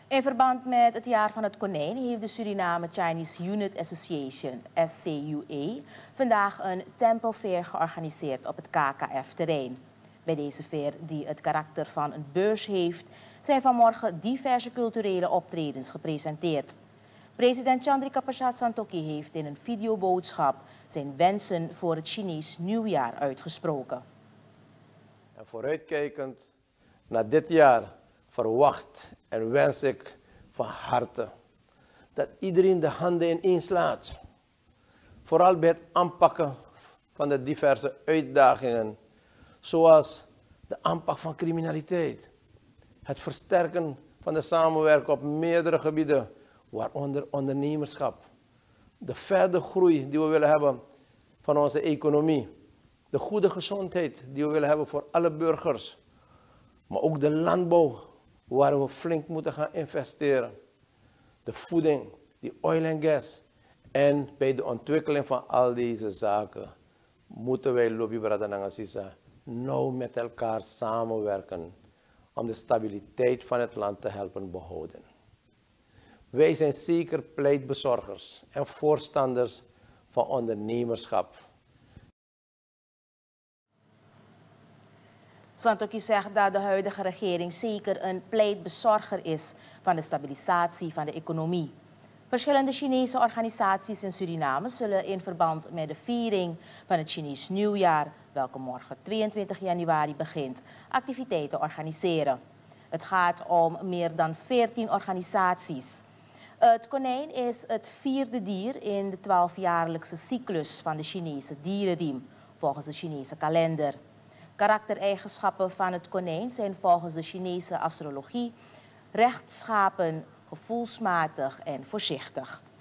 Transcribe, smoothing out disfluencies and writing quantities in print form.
In verband met het jaar van het konijn heeft de Suriname Chinese Unit Association, SCUA, vandaag een Temple Fair georganiseerd op het KKF-terrein. Bij deze fair, die het karakter van een beurs heeft, zijn vanmorgen diverse culturele optredens gepresenteerd. President Chandrika Prasad Santokhi heeft in een videoboodschap zijn wensen voor het Chinees nieuwjaar uitgesproken. En vooruitkijkend naar dit jaar verwacht en wens ik van harte dat iedereen de handen ineen slaat. Vooral bij het aanpakken van de diverse uitdagingen, zoals de aanpak van criminaliteit, het versterken van de samenwerking op meerdere gebieden, waaronder ondernemerschap, de verdere groei die we willen hebben van onze economie, de goede gezondheid die we willen hebben voor alle burgers, maar ook de landbouw waar we flink moeten gaan investeren, de voeding, die oil en gas. En bij de ontwikkeling van al deze zaken moeten wij, Lobby Brada Nangasisa, nauw met elkaar samenwerken om de stabiliteit van het land te helpen behouden. Wij zijn zeker pleitbezorgers en voorstanders van ondernemerschap. Santokhi zegt dat de huidige regering zeker een pleitbezorger is van de stabilisatie van de economie. Verschillende Chinese organisaties in Suriname zullen in verband met de viering van het Chinees nieuwjaar, welke morgen 22 januari begint, activiteiten organiseren. Het gaat om meer dan 14 organisaties. Het konijn is het 4e dier in de 12-jaarlijkse cyclus van de Chinese dierenriem, volgens de Chinese kalender. Karaktereigenschappen van het konijn zijn volgens de Chinese astrologie rechtschapen, gevoelsmatig en voorzichtig.